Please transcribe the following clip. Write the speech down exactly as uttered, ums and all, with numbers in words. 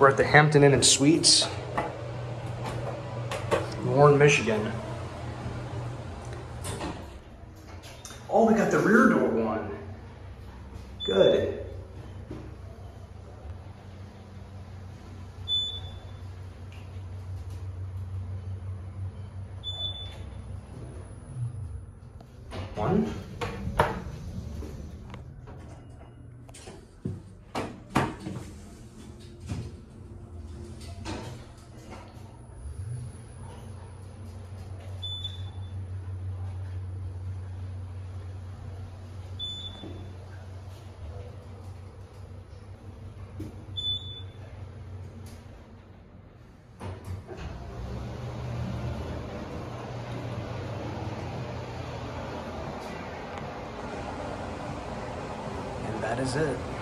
We're at the Hampton Inn and Suites, Warren, Michigan. Oh, we got the rear door one. Good. One. That is it.